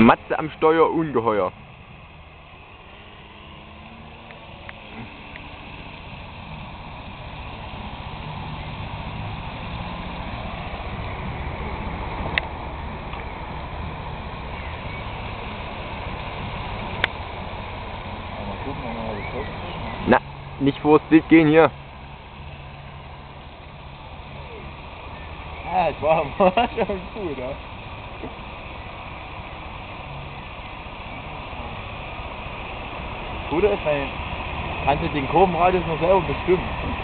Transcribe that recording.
Matze am Steuer, ungeheuer. Na, nicht vors Bild gehen hier. Ah, das war schon gut, ja. Das Gute ist, kannst du den Kurvenradius noch selber bestimmen.